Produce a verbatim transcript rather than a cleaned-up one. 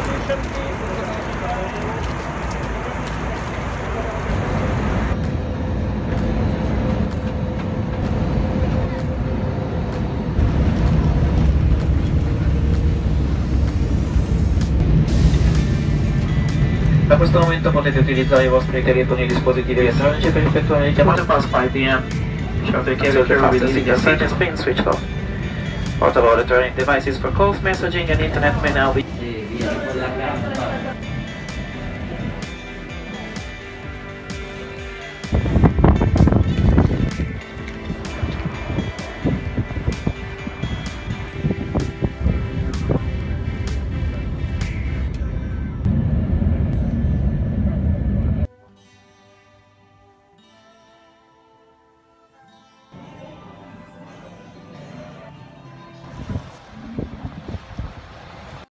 Da questo momento potete utilizzare i vostri telefoni e dispositivi elettronici per effettuare le chiamate. Quarter past five p m Traffic carrier releasing your seat has been switched off. Portable electronic devices for calls, messaging and internet may now be